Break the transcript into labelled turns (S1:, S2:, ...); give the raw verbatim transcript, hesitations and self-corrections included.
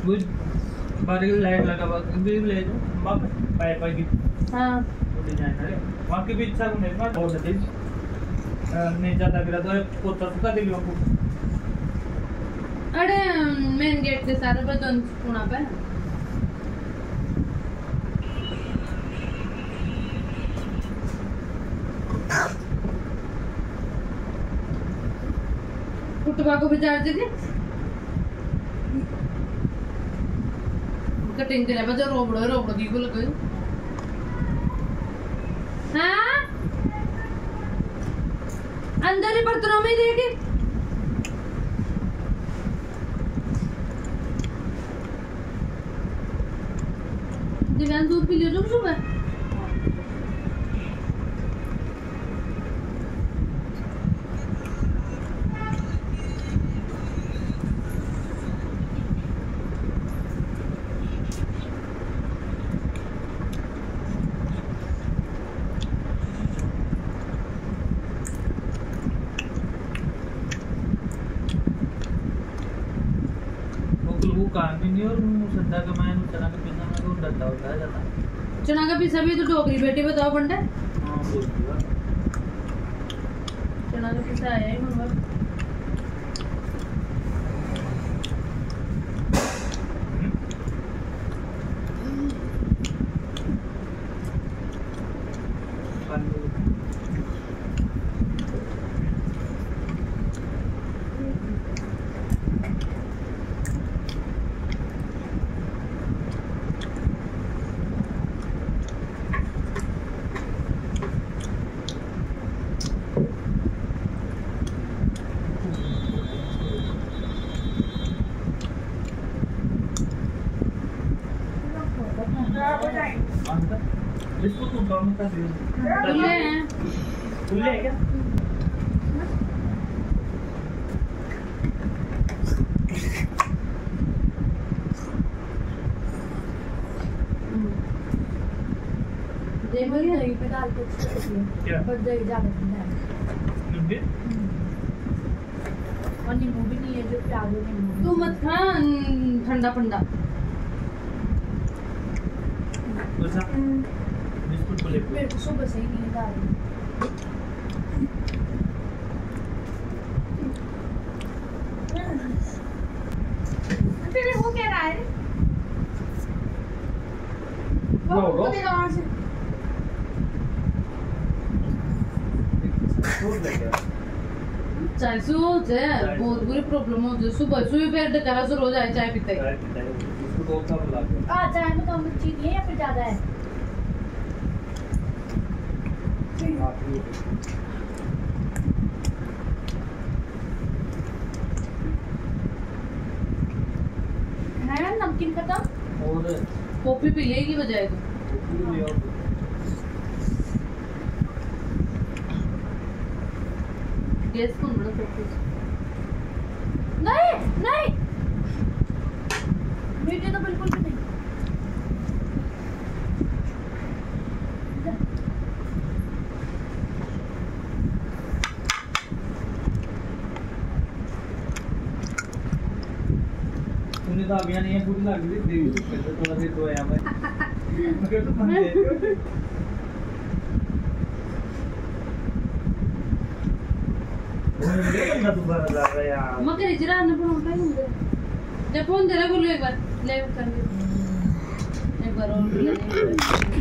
S1: वो बारी लाइट लगा हुआ भी ले दो बाप पाए पाए की
S2: हां
S1: वो डिजाइन है वहां की भी इच्छा को नहीं बात बहुत है नहीं ज्यादा करा तो पोता सुका दिल को
S2: अरे मेन गेट के सारे बदन पुणा पे कुटवा को भी चार्ज दे कटिंग करे बजा रोबड़ो रोबड़ो की बोल गयो हां अंदर ही बर्तनों में देखे दिव्यांश दूध पी लियो तुम सुबह
S1: नहीं और सद्दा का मैं चना का पीसा में तो डरता होता है जाता
S2: चना का पीसा भी तो डोगरी बेटी बताओ पंडे
S1: हां बोल दिया
S2: चना का पीसा आया ही मंगल
S1: इसको तुम कौन सा दे
S2: खुले हैं
S1: खुले है क्या
S2: देखो ये दही पे डाल के क्या पर दही ज्यादा ठंडा है
S1: नींबू
S2: और नींबू भी नहीं है जो प्याज है नींबू तू मत खा ठंडा ठंडा
S1: कैसा बिस्कुट को ले
S2: मेरे को सुबह से ही नींद आ रही तेरे वो क्या रहा है वो वो देखा वहां से चाय सूझ है बहुत बुरी प्रॉब्लम हो जाए सुबह सुबह पेट करा से रोज आए चाय पीते हैं
S1: इसको तो कब लगा
S2: आ चाय में तो हम चीनी है या फिर ज्यादा है है नमकीन खत्म
S1: और
S2: कॉफी पी लेगी बजाय तो गैस कौन बड़ा कॉफी नहीं नहीं मीठे तो बिल्कुल भी नहीं
S1: तूने तो अभी नहीं है पूरी लग रही देवी तो थोड़ा देर तो आया मैं मैं तो बंद है वो दोबारा जा रहा यार
S2: मगर इजरा न फोन उठा ही जब फोन दे रहा बोलो एक बार ले कर एक बार और ले